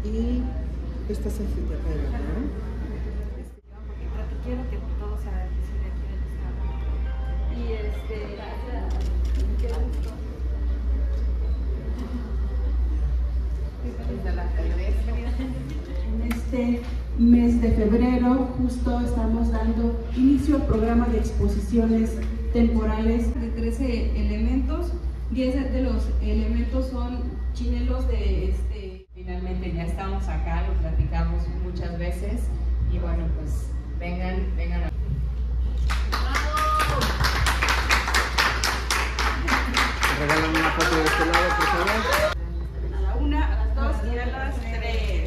y este es el anfiteatro, ¿no? Quiero que todo sea visible aquí en el estado. Y qué gusto. En este mes de febrero justo estamos dando inicio al programa de exposiciones temporales de 13 elementos. 10 de los elementos son chinelos de Finalmente ya estamos acá, lo platicamos muchas veces y bueno, pues vengan a... Regálame una foto de este lado, por favor. A la 1, a las 2 y a las 3.